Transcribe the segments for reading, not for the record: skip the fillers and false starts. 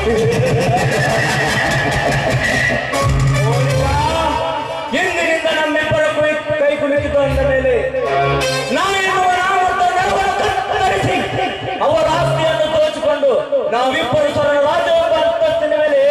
ಎಂದಿನಿಂದ ನಮ್ಮಿಬ್ಬರ ಕೈ ಕುಳಿತು ಅಂದ ಮೇಲೆ ಅವರ ಆಸ್ತಿಯನ್ನು ದೋಚಿಕೊಂಡು ನಾವಿಬ್ಬರು ಸ್ವರ್ಣ ರಾಜ್ಯವನ್ನು ಅಂತಸ್ತಿನ ಮೇಲೆ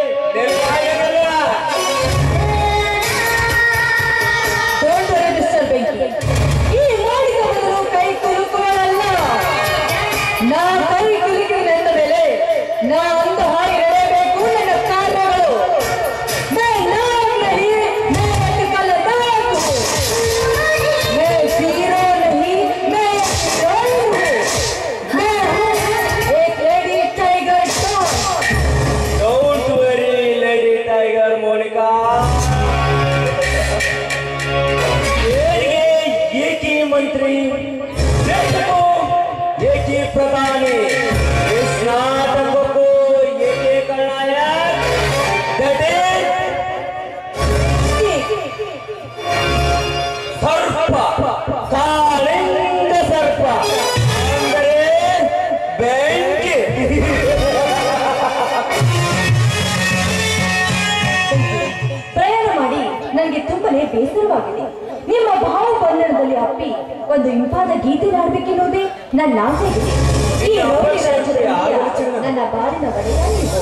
ಈ ಮಾಡಿದವರು ಕೈ ಕುಲುಕುವಲ್ಲ. ನಾ ಕೈ ಕುಲುಕಿದ ಮೇಲೆ ನಾ ಒಂದು ಹಾಗೆ ನಡೆಯಬೇಕು. ನನ್ನ ಕಾರ್ಯಗಳು मंत्री एक ही प्रधानी इस नाटक को एक ही खलनायक सर्प कालिंग सर्प अंदरे बेंकी ಪ್ರಯಾಣ ಮಾಡಿ ನನಗೆ ತುಂಬಾನೇ ಬೇಸರವಾಗಿದೆ. ನಿಮ್ಮ ಭಾವ ಕನ್ನಡದಲ್ಲಿ ಅಪ್ಪಿ ಒಂದು ಇಂಪಾದ ಗೀತೆ ಹಾಡಬೇಕೆನ್ನುವುದೇ ನನ್ನ ಆಸೆಯಾಗಿದೆ. ಈ ನನ್ನ ಬಾಳಿನ ಒಡೆಯ ನೀವು.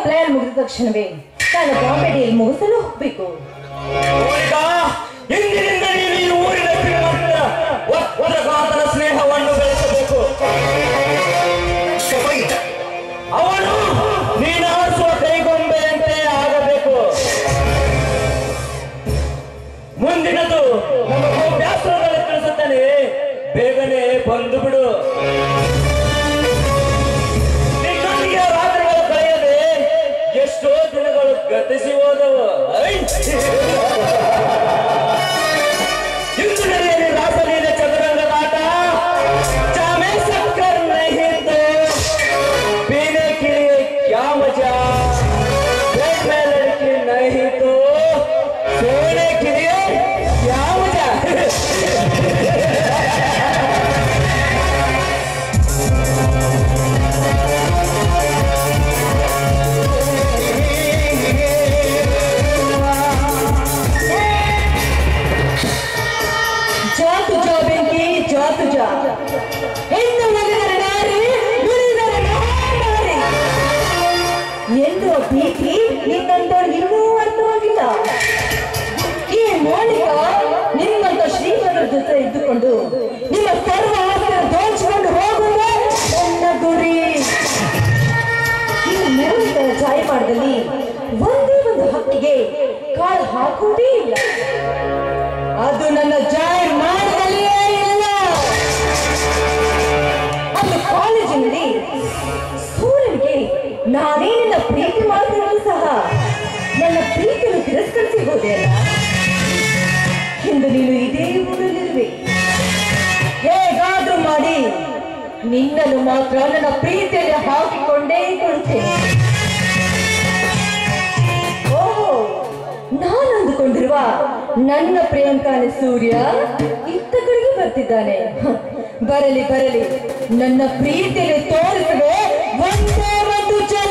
ಪ್ರಯಾಣ ಮುಗಿದ ತಕ್ಷಣವೇ ನಾನು ಬಾಂಬೆಡಿಯಲ್ಲಿ ಮುಗಿಸಲು ಹೋಗ್ಬೇಕು. ಇಂದಿನಿಂದ ನೀನು ಈ ಊರಿನ ಒತ್ತಡಗಾತರ ಸ್ನೇಹವನ್ನು ಬೆಳೆಸಬೇಕು. ಅವನು ನೀನು ಆಡಿಸುವ ಕೈಗೊಂಬೆಯಂತೆ ಆಗಬೇಕು. ಮುಂದಿನದು ನಮ್ಮ ಗೋಪ್ಯಾಸ್ತ್ರದಲ್ಲಿ ತಿಳಿಸುತ್ತಾನೆ, ಬೇಗನೆ ಬಂದು ಬಿಡು. ನಿನ್ನೊಂದಿಗೆ ರಾತ್ರಿಗಳು ಕಳೆಯದೆ ಎಷ್ಟೋ ದಿನಗಳು ಗತಿಸಿ ಹೋದವು. ಇಂದು ನಡೆಯಲಿ ರಾಸಲೀಲ ಚದುರಂಗದಾಟ. ಜಾಮೆ ಸಕ್ಕರ್ ನಹೀ ತೋ ಪೀನೆ के लिए क्या मजा, पेट में लड़की नहीं तो सोने के लिए क्या मजा. ಎಂದು ಭೀತಿ ನಿನ್ನಂತವ್ರಿಗೆ ಇನ್ನೂ ಅರ್ಥವಾಗಿಲ್ಲ. ಈ ಮೋನಿಕಾ ನಿಮ್ಮಂತ ಶ್ರೀಮಂತರ ಜೊತೆ ಇದ್ದುಕೊಂಡು ನಿಮ್ಮ ಸರ್ವ ಆಸ್ತಿ ದೋಚಿಕೊಂಡು ಹೋಗುವುದೇ ನನ್ನ ಗುರಿ. ಈ ಮೋನಿಕಾ ಜಾಯಮಾಡದಲ್ಲಿ ಒಂದೇ ಒಂದು ಹಕ್ಕಿಗೆ ಕಾಳು ಹಾಕುವುದೇ ಇಲ್ಲ. ಅದು ನನ್ನ ಜಾಯಮಾಡದಲ್ಲಿಯೇ ಇಲ್ಲ. ಅದು ಕಾಲೇಜಿನಲ್ಲಿ ಸೂರ್ಯನಿಗೆ ನಾನೇ ನಿನ್ನ ಪ್ರೀತಿ ಮಾಡಿದ್ರು ಸಹ ನನ್ನ ಪ್ರೀತಿಯನ್ನು ತಿರಸ್ಕರಿಸಿ ಹೋದೆ ಅಲ್ಲ. ಇಂದು ನೀನು ಇದೇ ಊರಲ್ಲಿರುವೆ. ಹೇಗಾದ್ರೂ ಮಾಡಿ ನಿನ್ನನ್ನು ಮಾತ್ರ ನನ್ನ ಪ್ರೀತಿಯಲ್ಲಿ ಹಾಕಿಕೊಂಡೇ ಕೊಡುತ್ತೇನೆ. ಓಹೋ, ನಾನು ಅಂದುಕೊಂಡಿರುವ ನನ್ನ ಪ್ರಿಯಾಂಕಾನ ಸೂರ್ಯ ಇತ್ತ ಕಡೆಗೆ ಬರ್ತಿದ್ದಾನೆ. ಬರಲಿ ಬರಲಿ, ನನ್ನ ಪ್ರೀತಿಯಲ್ಲಿ ತೋರಿಸುವೆ ಒಂದೇ ಒಂದು ಜನ.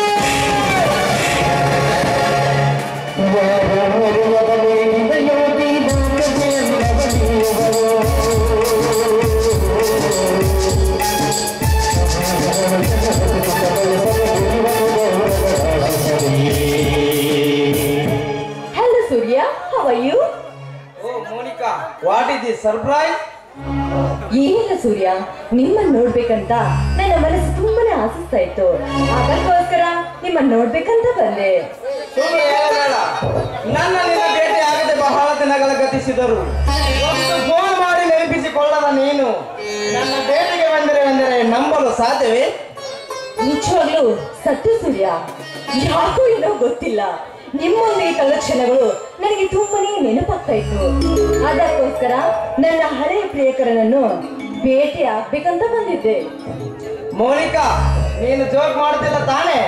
Hello Surya, how are you? Oh Monica, what is this surprise? ಏನಿಲ್ಲ ಸೂರ್ಯ, ನಿಮ್ಮನ್ನು ನೋಡ್ಬೇಕಂತ ನನ್ನ ಮನಸ್ಸು ತುಂಬಾನೇ ಆಸಕ್ತ ಇತ್ತು. ಅದಕ್ಕೋಸ್ಕರ ನಿಮ್ಮನ್ನು ನೋಡ್ಬೇಕಂತ ಬಂದೆ. ಸುಮ್ಮನೆ ಹೇಳಬೇಡ. ನನ್ನ ನಿನ್ನ ಭೇಟಿ ಆಗದೆ ಬಹಳ ದಿನಗಳ ಗತಿಸಿದರು. ಒಂದು ಫೋನ್ ಮಾಡಿ ನೆನಪಿಸಿಕೊಳ್ಳದ ನೀನು ನನ್ನ ಭೇಟಿಗೆ ಬಂದರೆ ನಂಬಲು ಸಾಧ್ಯವೇ? ನಿಜವಾಗ್ಲೂ ಸತ್ಯ ಸೂರ್ಯ, ಯಾಕೋ ಏನೋ ಗೊತ್ತಿಲ್ಲ, ನಿಮ್ಮೊಂದಿಗೆ ಕಳೆದ ಕ್ಷಣಗಳು ನನಗೆ ತುಂಬಾನೇ ನೆನಪಾಗ್ತಾ ಇತ್ತು. ಅದಕ್ಕೋಸ್ಕರ ನನ್ನ ಹಳೆಯ ಪ್ರಿಯಕರನನ್ನು ಭೇಟಿ ಆಗ್ಬೇಕಂತ ಬಂದಿದ್ದೆ. ಮೋನಿಕಾ, ನೀನು ಜೋಕ್ ಮಾಡ್ತಿಲ್ಲ ತಾನೇ?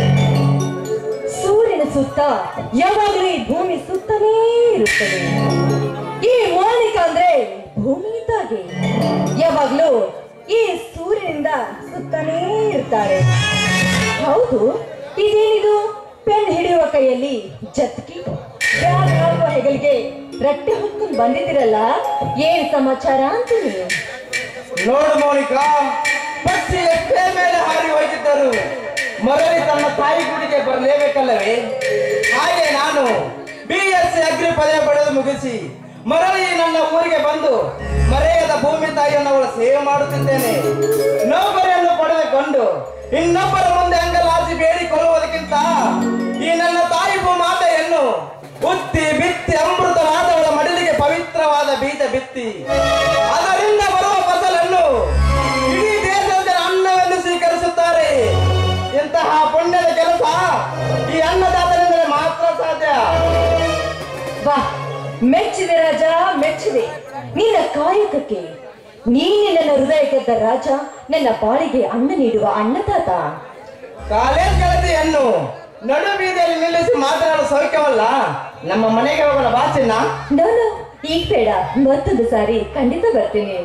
ಸೂರ್ಯನ ಸುತ್ತ ಯಾವಾಗಲೂ ಈ ಭೂಮಿ ಸುತ್ತನೇ ಇರುತ್ತದೆ. ಈ ಮೋನಿಕಾ ಅಂದ್ರೆ ಭೂಮಿ ಇದ್ದಾಗೆ ಯಾವಾಗ್ಲೂ ಈ ಸೂರ್ಯನಿಂದ ಸುತ್ತನೇ ಇರ್ತಾರೆ. ಹೌದು, ಇದೇನಿದು? ಪೆನ್ ಹಿಡಿಯುವ ಕೈಯಲ್ಲಿ ಜತ್ಕಿ, ಬ್ಯಾಗ್ ಹಾಕುವ ಹೆಗಲಿಗೆ ರಟ್ಟೆ ಹೊತ್ಕೊಂಡು ಬಂದಿದ್ದೀರಲ್ಲ, ಏನ್ ಸಮಾಚಾರ ಅಂತೀನಿ? ನೋಡು ಮೋನಿಕಾ, ಪಕ್ಷಿ ಎಷ್ಟೇ ಮೇಲೆ ಹಾರಿ ಹೋಗಿದ್ದರು ಮರಳಿ ತನ್ನ ತಾಯಿ ಗುಡಿಗೆ ಬರಲೇಬೇಕಲ್ಲವೇ? ಹಾಗೆ ನಾನು BSc ಅಗ್ರಿ ಪದವಿ ಪಡೆದು ಮುಗಿಸಿ ಮರಳಿ ನನ್ನ ಊರಿಗೆ ಬಂದು ಮರೆಯದ ಭೂಮಿ ತಾಯಿಯನ್ನು ಅವಳ ಸೇವೆ ಮಾಡುತ್ತಿದ್ದೇನೆ. ನೌಕರಿಯನ್ನು ಪಡೆದುಕೊಂಡು ಇನ್ನೊಬ್ಬರ ಮುಂದೆ ಅಂಗಲಾಚಿ ಬೇಡಿಕೊಳ್ಳುವುದಕ್ಕಿಂತ ಈ ನನ್ನ ತಾಯಿ ಭೂಮಾತೆಯನ್ನು ಉತ್ತಿ ಬಿತ್ತಿ ಅಮೃತವಾದ ಅವಳ ಮಡಿಲಿಗೆ ಪವಿತ್ರವಾದ ಬೀಜ ಬಿತ್ತಿ ಅದರಿಂದ ಬರುವ ಫಸಲನ್ನು ಇಡೀ ದೇಶದ ಅನ್ನವೆಂದು ಸ್ವೀಕರಿಸುತ್ತಾರೆ. ಇಂತಹ ಪುಣ್ಯದ ಕೆಲಸ ಈ ಅನ್ನದಾತರಿಂದಲೇ ಮಾತ್ರ ಸಾಧ್ಯ. ವಾ, ಮೆಚ್ಚಿದೆ ರಾಜ, ಮೆಚ್ಚಿದೆ ನಿನ್ನ ಕಾಯಕಕ್ಕೆ. ನೀನೆ ನನ್ನ ಹೃದಯ ಗೆದ್ದ ರಾಜ, ನನ್ನ ಬಾಳಿಗೆ ಅನ್ನ ನೀಡುವ ಅನ್ನದಾತ. ಕಾಲೇಜ್ ಗೆಳತಿಯನ್ನು ನಡು ಬೀದಿಯಲ್ಲಿ ನಿಲ್ಲಿಸಿ ಮಾತನಾಡುವ ಸೌಖ್ಯವಲ್ಲ. ನಮ್ಮ ಮನೆಗೆ ಹೋಗೋಣ ಬಾಚಿನ್ನ. ನಾನು ಈಗ ಬೇಡ, ಮತ್ತೊಂದು ಸಾರಿ ಖಂಡಿತ ಬರ್ತೀನಿ.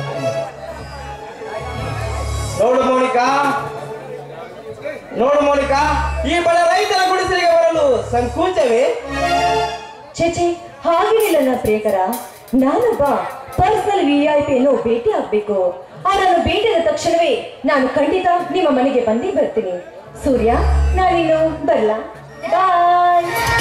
ನೋಡು ಮೋನಿಕಾ, ಈ ಬಡ ರೈತರ ಗುಡಿಸಲಿಗೆ ಬರಲು ಸಂಕೋಚವೇ? ಚೇಚೆ, ಹಾಗೇನಿಲ್ಲ ನನ್ನ ಪ್ರಿಯಕರ. ನಾನೊಬ್ಬ ಪರ್ಸನಲ್ VIP ಯನ್ನು ಭೇಟಿ ಆಗ್ಬೇಕು. ಅವರನ್ನು ಭೇಟಿಯಾದ ತಕ್ಷಣವೇ ನಾನು ಖಂಡಿತ ನಿಮ್ಮ ಮನೆಗೆ ಬಂದೇ ಬರ್ತೀನಿ. ಸೂರ್ಯ, ನಾನಿನ್ನು ಬರಲಾ? ಬಾಯ್.